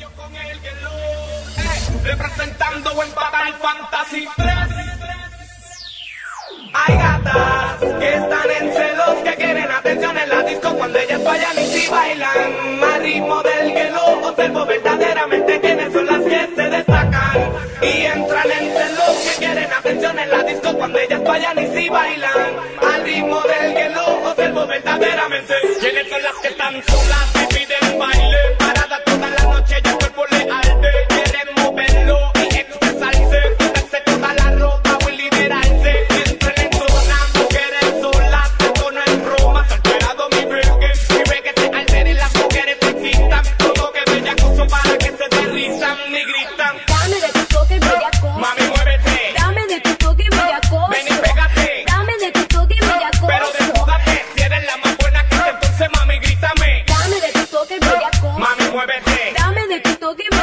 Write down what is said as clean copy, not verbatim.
Representando en Fatal Fantasy 3. Hay gatas que están en celos, que quieren atención en la disco cuando ellas vayan y si bailan al ritmo del guelo. Observo verdaderamente quiénes son las que se destacan y entran en celos, que quieren atención en la disco cuando ellas vayan y si bailan al ritmo del guelo. Observo verdaderamente quiénes son las que están solas y piden baile. Parada toda la noche y el cuerpo le arde. Quieren moverlo y expresarse, quitarse toda la ropa o liberarse. Entren en zona, mujeres solas, esto no es broma. Se ha alterado mi reggae se altera y las mujeres se excitan. Todo que bellacoso para que se derritan y gritan. Dame de tu toque bellacoso. Mami, muévete. Dame de tu toque bellacoso. Ven y pégate. Dame de tu toque bellacoso. Pero desnúdate, si eres la más buena que entonces mami grítame. Dame de tu toque bellacoso. Mami, muévete. Dame de tu toque